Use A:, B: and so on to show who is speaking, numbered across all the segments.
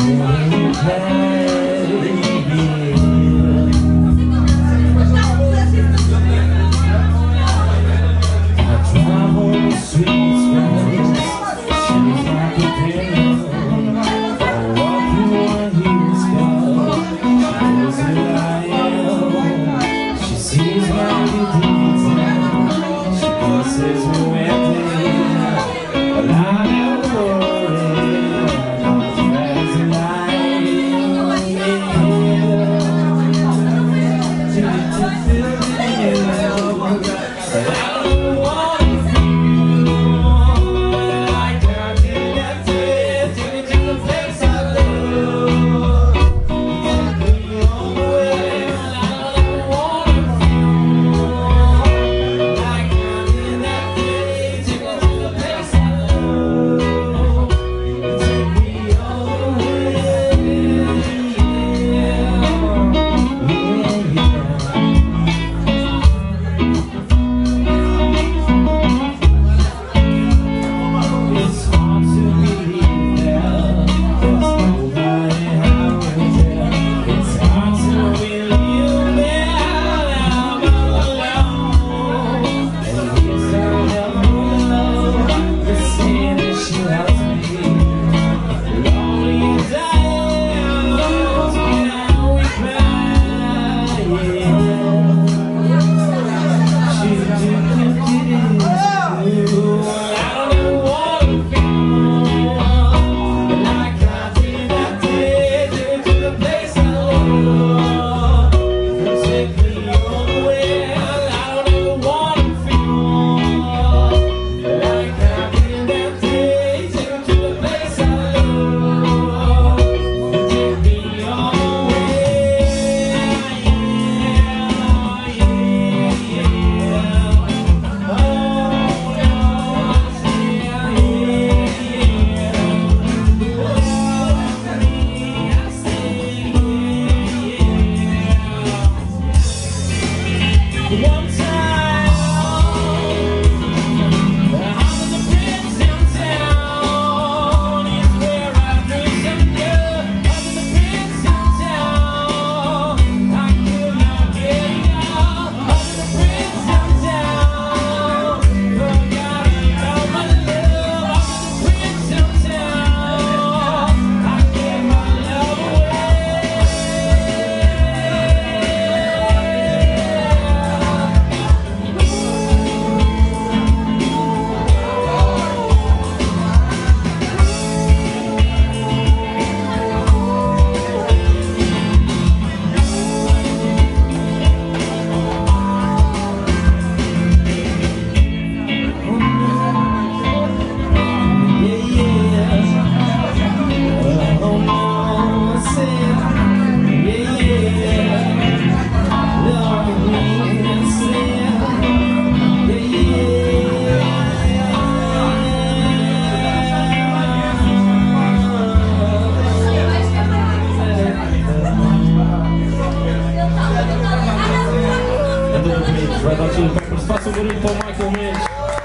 A: Façam barulho para o Michael Mendes.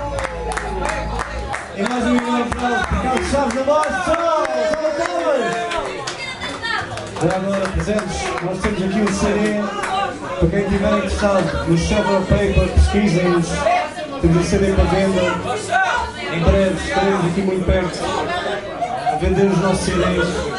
A: E mais um minuto para o Carlos Chaves na voz, pessoal! Já agora, presentes, nós temos aqui um CD. Para quem estiver interessado nos Several Papers, pesquisem-nos. Temos um CD para venda. Em breve estaremos aqui muito perto a vender os nossos CDs.